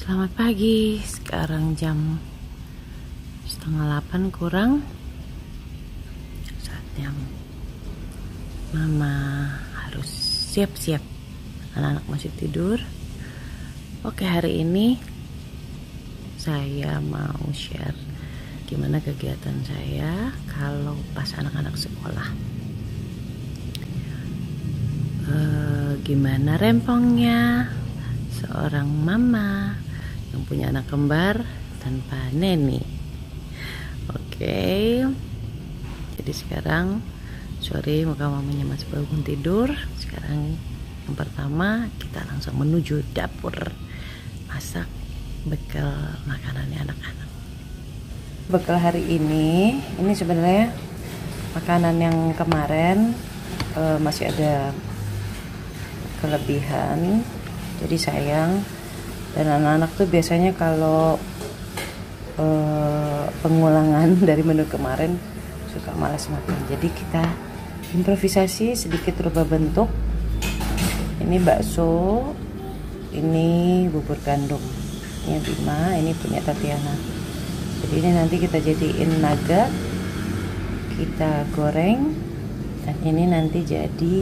Selamat pagi, sekarang jam 7:30 kurang. Saatnya Mama harus siap-siap. Anak-anak masih tidur. Oke, hari ini saya mau share gimana kegiatan saya kalau pas anak-anak sekolah. Gimana rempongnya seorang mama yang punya anak kembar tanpa neni. Oke. Jadi sekarang sore moga mamanya masih bangun tidur. Sekarang yang pertama kita langsung menuju dapur masak bekal makanannya anak-anak. Bekal hari ini sebenarnya makanan yang kemarin masih ada kelebihan, jadi sayang. Dan anak-anak tuh biasanya kalau pengulangan dari menu kemarin suka malas makan, jadi kita improvisasi sedikit rubah bentuk. Ini bakso, ini bubur gandum, ini Bima, ini punya Tatiana. Jadi ini nanti kita jadiin nugget, kita goreng, dan ini nanti jadi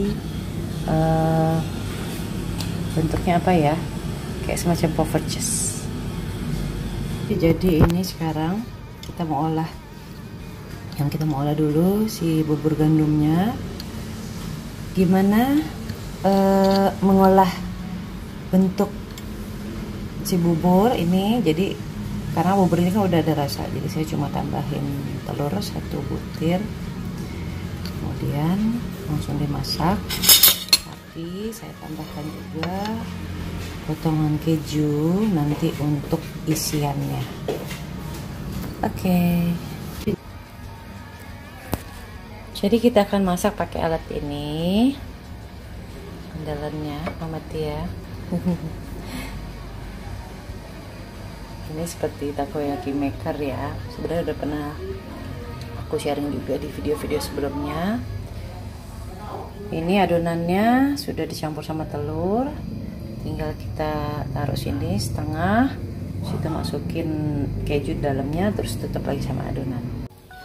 bentuknya apa ya, kayak semacam poverches. Jadi ini sekarang kita mau olah, dulu si bubur gandumnya. Gimana mengolah bentuk si bubur ini. Jadi karena bubur ini kan udah ada rasa, jadi saya cuma tambahin telur 1 butir, kemudian langsung dimasak. Tapi saya tambahkan juga potongan keju nanti untuk isiannya. Oke. Jadi kita akan masak pakai alat ini, andalannya Mama Tia. Ini seperti takoyaki maker ya. Sebenarnya udah pernah aku sharing juga di video-video sebelumnya. Ini adonannya sudah dicampur sama telur, tinggal kita taruh sini setengah, terus kita masukin keju di dalamnya, terus tutup lagi sama adonan.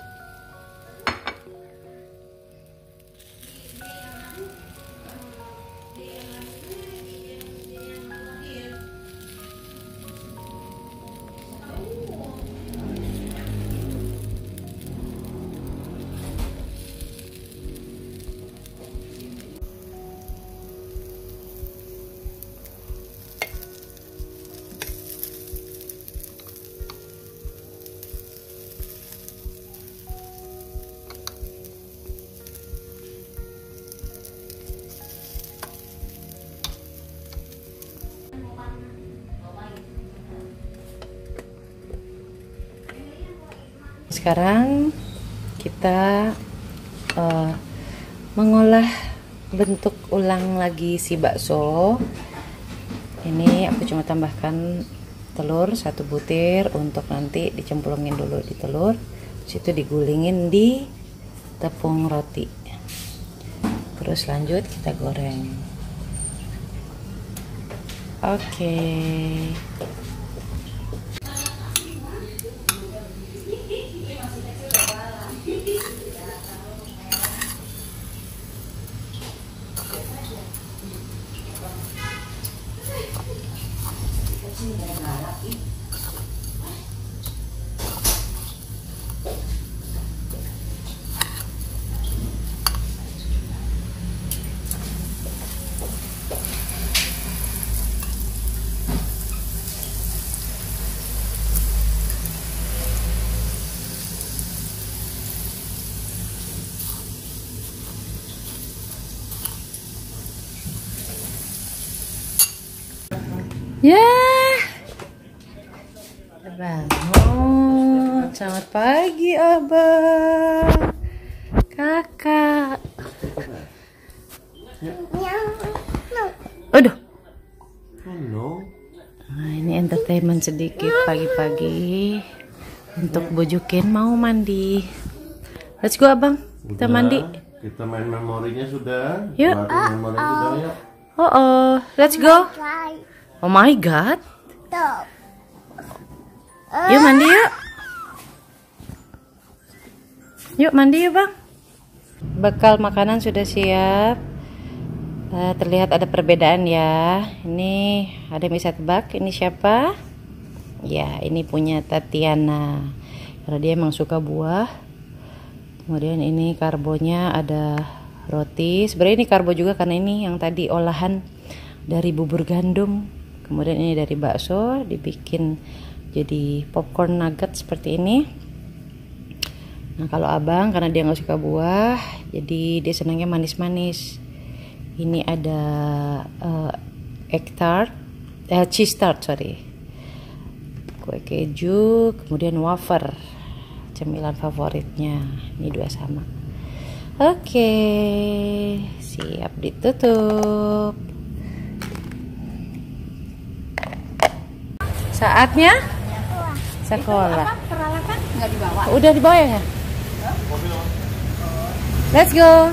Sekarang kita mengolah bentuk ulang lagi si bakso. Ini aku cuma tambahkan telur 1 butir untuk nanti dicemplungin dulu di telur, situ digulingin di tepung roti. Terus lanjut kita goreng. Oke. Ya, bangun. Selamat pagi, Abang. Kakak. Aduh. Nah, ini entertainment sedikit pagi-pagi untuk bujukin mau mandi. Let's go, Abang. Kita mandi. Kita main memorinya sudah. Yuk. Memorinya sudah, yuk. Let's go. Oh my God. Yuk mandi yuk. Yuk mandi yuk bang. Bekal makanan sudah siap. Terlihat ada perbedaan ya. Ini ada yang bisa tebak ini siapa? Ya, ini punya Tatiana. Karena dia emang suka buah. Kemudian ini karbonya ada roti. Sebenarnya ini karbo juga karena ini yang tadi olahan dari bubur gandum. Kemudian ini dari bakso dibikin jadi popcorn nugget seperti ini. Nah kalau abang karena dia nggak suka buah, jadi dia senangnya manis-manis. Ini ada egg tart, cheese tart sorry, kue keju, kemudian wafer, cemilan favoritnya. Ini dua sama. Oke, siap ditutup. Saatnya sekolah. Peralatan nggak dibawa. Udah dibawa ya? Let's go.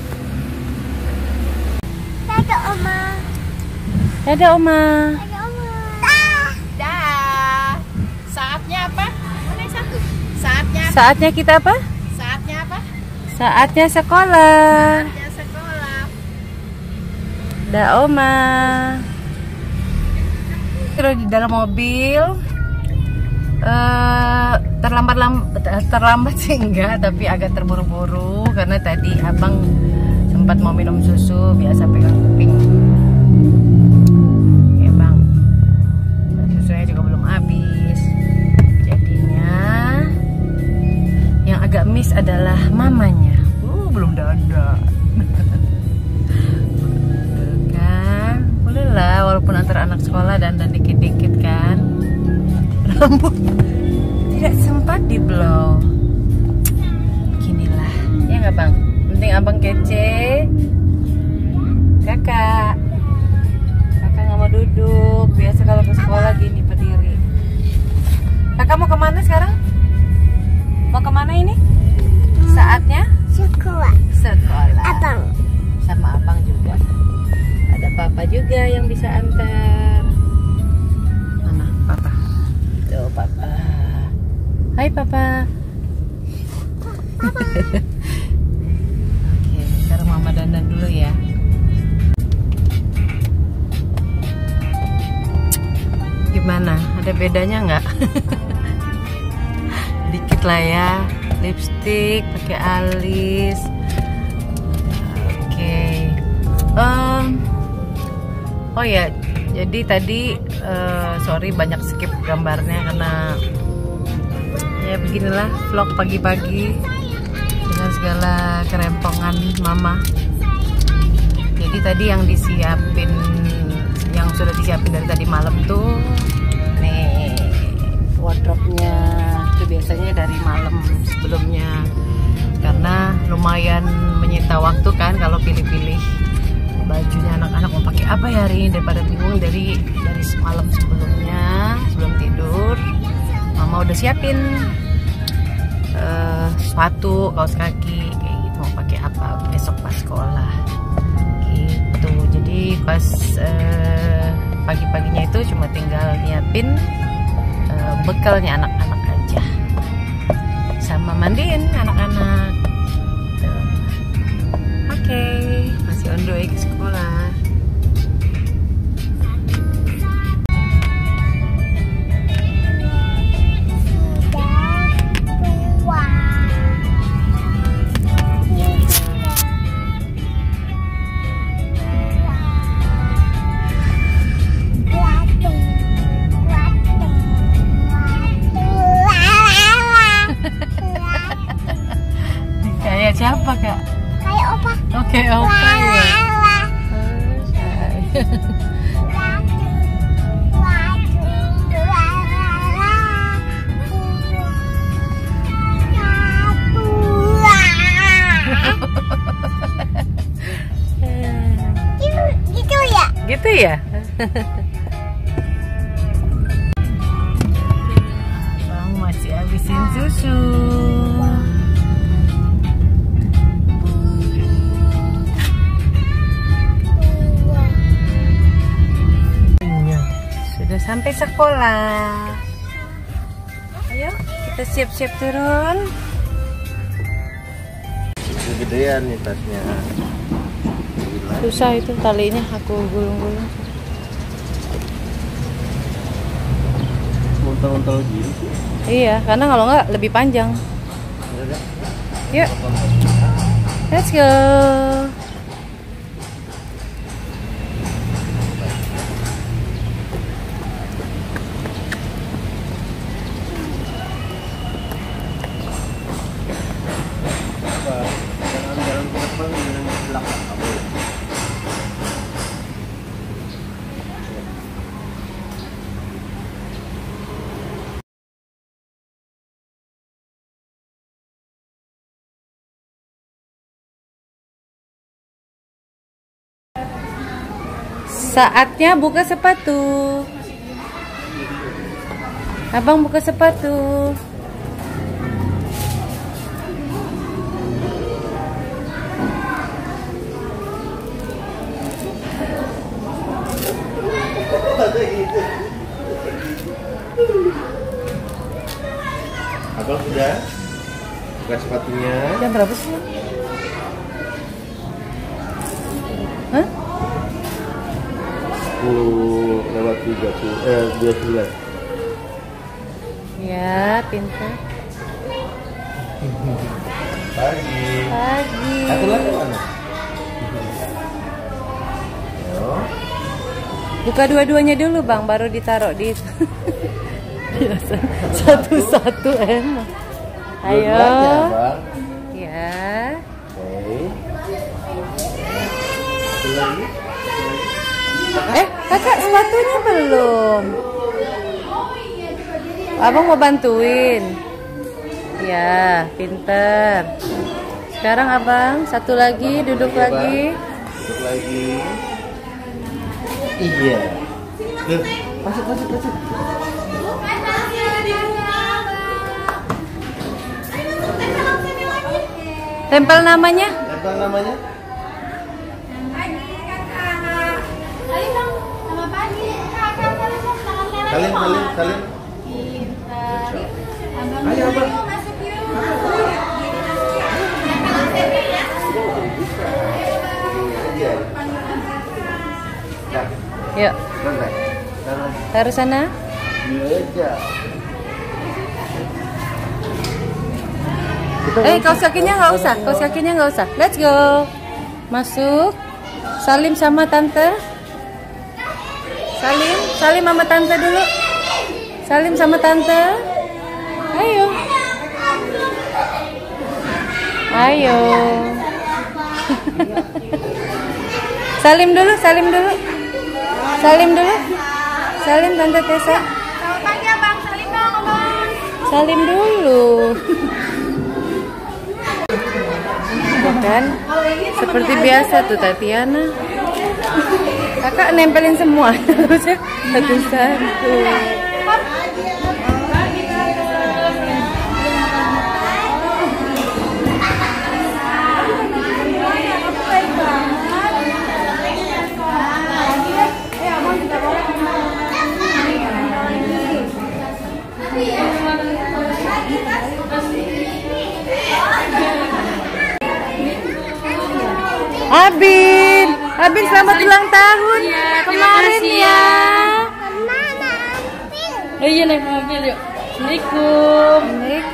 Dadah Oma. Dadah Oma. Dadah Oma. Dah. Saatnya apa? Mana yang satu? Saatnya apa? Saatnya kita apa? Saatnya apa? Saatnya sekolah. Saatnya sekolah. Dadah Oma. Sudah di dalam mobil. Terlambat sih enggak, tapi agak terburu-buru karena tadi abang sempat mau minum susu, biasa pegang kuping ya bang, susunya juga belum habis. Jadinya yang agak miss adalah mamanya. Belum dada. Tuh kan, boleh lah walaupun antar anak sekolah dan dikit-dikit kan. Rambut tidak sempat di blow. Beginilah ya nggak bang, penting abang kece. Kakak nggak mau duduk, biasa kalau ke sekolah gini berdiri. Kakak mau kemana sekarang? Mau kemana ini? Saatnya Sekolah. sekolah. Abang. Sama abang juga. Ada papa juga yang bisa antar. Mana papa? Tuh papa. Hai papa. Oke, sekarang mama dandan dulu ya. Gimana? Ada bedanya nggak? Dikit lah ya. Lipstick, pakai alis. Oke. Oh ya, jadi tadi sorry banyak skip gambarnya karena ya beginilah vlog pagi-pagi dengan segala kerempongan mama. Jadi tadi yang sudah disiapin dari tadi malam tuh nih wardrobe-nya, itu biasanya dari malam sebelumnya karena lumayan menyita waktu kan kalau pilih-pilih bajunya anak-anak mau pakai apa ya hari ini, daripada bingung dari malam sebelumnya sebelum tidur. Mama udah siapin sepatu, kaos kaki kayak gitu, mau pakai apa besok pas sekolah gitu. Jadi pas pagi-paginya itu cuma tinggal nyiapin bekalnya anak-anak aja sama mandiin anak-anak. Oke, masih on the way ke sekolah. Kayak siapa kak? Kayak opa. Oke, opa ya. Gitu ya? Gitu ya? Bang masih habisin susu. Sudah sampai sekolah. Yuk, kita siap-siap turun. Kegedean nih tasnya. Susah itu talinya, aku gulung-gulung. Untal-untal gini sih. Iya, karena kalau nggak lebih panjang. Yuk, let's go. Jalan-jalan ke depan dengan belakang kamu. Saatnya buka sepatu. Abang buka sepatu. Abang sudah buka sepatunya. Jam berapa sih? Hah? 10:30 Ya, pintar. Pagi. Pagi. Satu lagi mana? Yo. Buka dua-duanya dulu bang, baru ditaruh di biasa satu-satu enak. Ayo. Dua-duanya, Bang. Ya. Oke. Satu lagi. Kakak sepatunya belum. Abang mau bantuin. Ya, pinter. Sekarang abang satu lagi, duduk lagi. Duduk lagi. Iya. Tuh, masuk. Tempel namanya. Apa namanya? Kalian. Ayo, Abang. Yuk, taruh sana. Kaos kakinya nggak usah. Let's go. Masuk. Salim sama tante. Salim sama tante dulu. Salim sama tante. Ayo. Salim dulu. Salim tante Tessa. Selamat pagi abang, salim dong abang. Salim dulu. Bukan seperti biasa tuh Tatiana. Kakak nempelin semua. Satu-satu. Abin selamat ulang tahun kemarin ya. Iya naik mobil yuk. Assalamualaikum.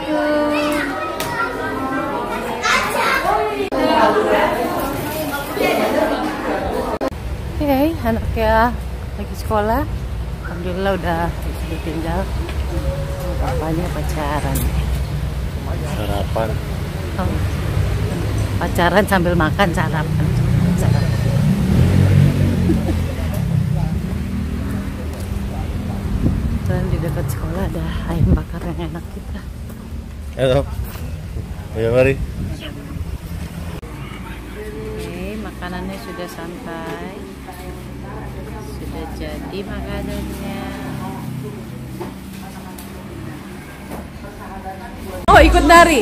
Oke, anaknya lagi sekolah. Alhamdulillah udah ditinggal. Bapaknya pacaran. Sarapan. Pacaran sambil makan sarapan. Dan di dekat sekolah ada ayam bakar yang enak kita. Halo. Ayo mari. Oke, makanannya sudah sampai. Sudah jadi makanannya. Oh, ikut tari.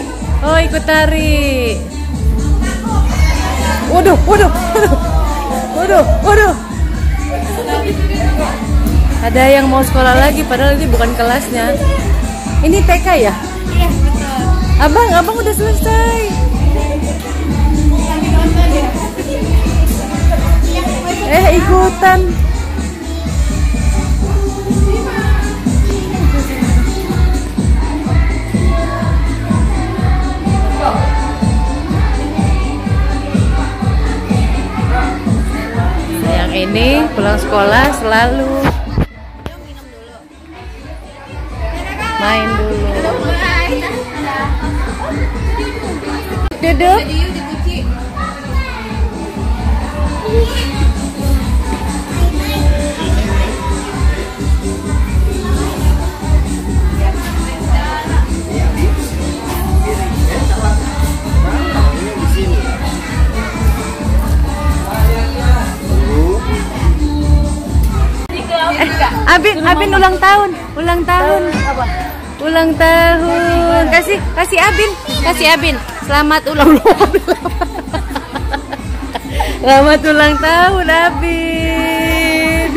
Waduh. Ada yang mau sekolah lagi padahal ini bukan kelasnya. Ini TK ya? Iya, betul. Abang udah selesai. Ikutan. Yang ini pulang sekolah selalu main dulu. Duduk. Abin ulang tahun. Ulang tahun. Kasih Abin. Selamat ulang tahun. Selamat ulang tahun, Abin.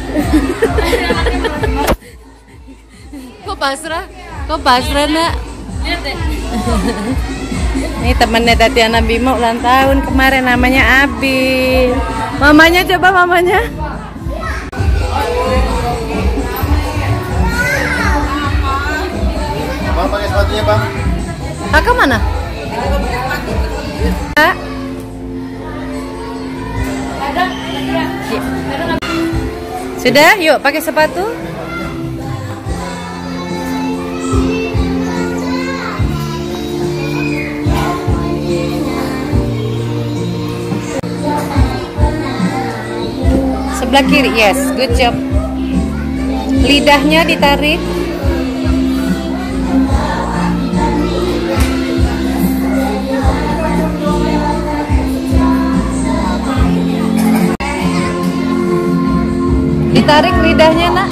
Kok pasrah, Nak? Ini temannya Tatiana Bima ulang tahun kemarin, namanya Abin. Mamanya coba. Bang, pakai sepatunya, Bang. Kakak mana? Kak? Sudah, yuk pakai sepatu. Sebelah kiri, yes, good job. Lidahnya ditarik. Ditarik lidahnya, Nak.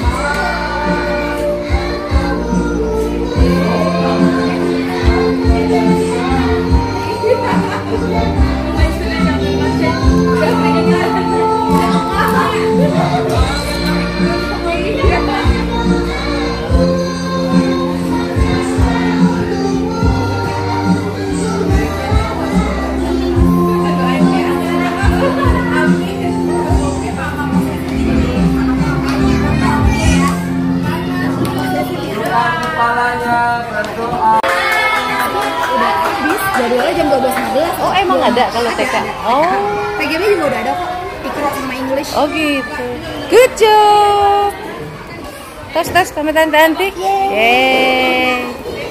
Jadwalnya jam 12.15. Oh, emang ada kalau TK? Oh, PGB juga udah ada kok. Ikro sama English. oh gitu. Good job. Tos sama Tante Antik. Yeay.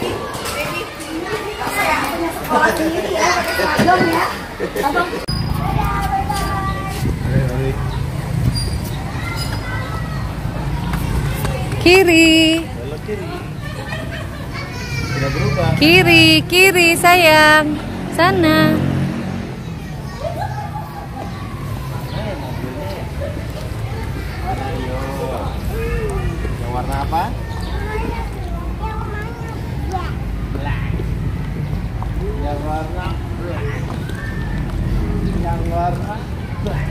Kiri. Belok kiri. Tidak berubah. Kiri sayang. Sana. Yang warna apa? Yang warna black. Yang warna black.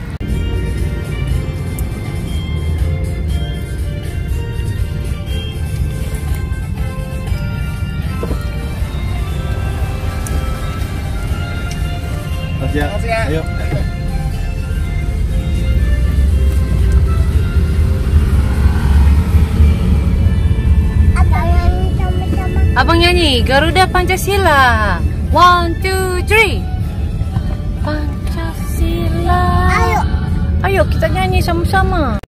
Ayo. Abang nyanyi Garuda Pancasila. 1, 2, 3. Pancasila. Ayo kita nyanyi sama-sama.